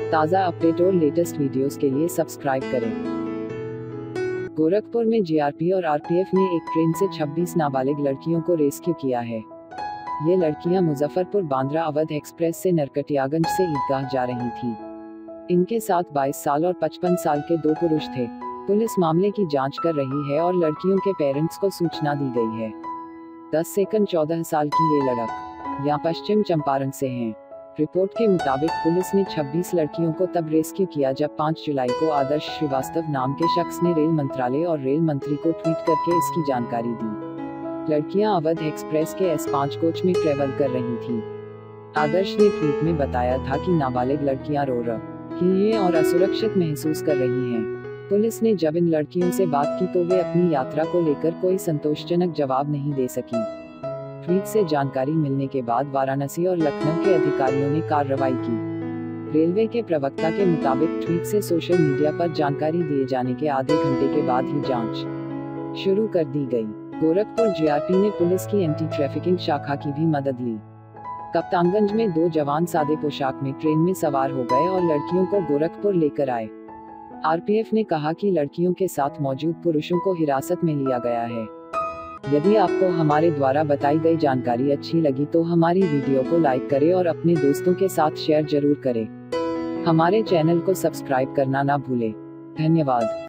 ताज़ा अपडेट और latest videos के लिए सब्सक्राइब करें। गोरखपुर में जीआरपी और आरपीएफ ने एक ट्रेन से 26 नाबालिग लड़कियों को रेस्क्यू किया है। ये लड़कियां मुजफ्फरपुर बांद्रा अवध एक्सप्रेस से नरकटियागंज से ईदगाह जा रही थीं। इनके साथ 22 साल और 55 साल के 2 पुरुष थे। पुलिस मामले की जांच कर रही है और लड़कियों के पेरेंट्स को सूचना दी गई है। 10 सेकंड 14 साल की ये लड़क यहाँ पश्चिम चंपारण से हैं। रिपोर्ट के मुताबिक पुलिस ने 26 लड़कियों को तब रेस्क्यू किया जब 5 जुलाई को आदर्श श्रीवास्तव नाम के शख्स ने रेल मंत्रालय और रेल मंत्री को ट्वीट करके इसकी जानकारी दी। लड़कियां अवध एक्सप्रेस के S5 कोच में ट्रेवल कर रही थीं। आदर्श ने ट्वीट में बताया था कि नाबालिग लड़कियां रो रही हैं और असुरक्षित महसूस कर रही हैं। पुलिस ने जब इन लड़कियों से बात की तो वे अपनी यात्रा को लेकर कोई संतोषजनक जवाब नहीं दे सकी। ट्वीट से जानकारी मिलने के बाद वाराणसी और लखनऊ के अधिकारियों ने कार्रवाई की। रेलवे के प्रवक्ता के मुताबिक ट्वीट से सोशल मीडिया पर जानकारी दिए जाने के आधे घंटे के बाद ही जांच शुरू कर दी गई। गोरखपुर जीआरपी ने पुलिस की एंटी ट्रैफिकिंग शाखा की भी मदद ली। कप्तानगंज में 2 जवान सादे पोशाक में ट्रेन में सवार हो गए और लड़कियों को गोरखपुर लेकर आए। आरपीएफ ने कहा कि लड़कियों के साथ मौजूद पुरुषों को हिरासत में लिया गया है। यदि आपको हमारे द्वारा बताई गई जानकारी अच्छी लगी तो हमारी वीडियो को लाइक करें और अपने दोस्तों के साथ शेयर जरूर करें। हमारे चैनल को सब्सक्राइब करना ना भूलें। धन्यवाद।